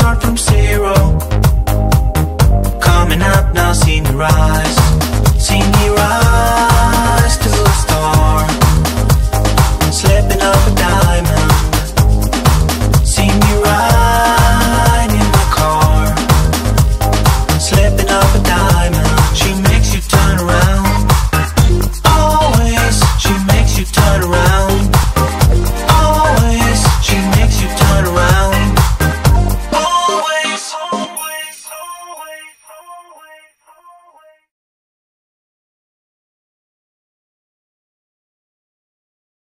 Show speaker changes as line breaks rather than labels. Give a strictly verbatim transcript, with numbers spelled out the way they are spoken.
start from zero. Coming up now, see me rise, see me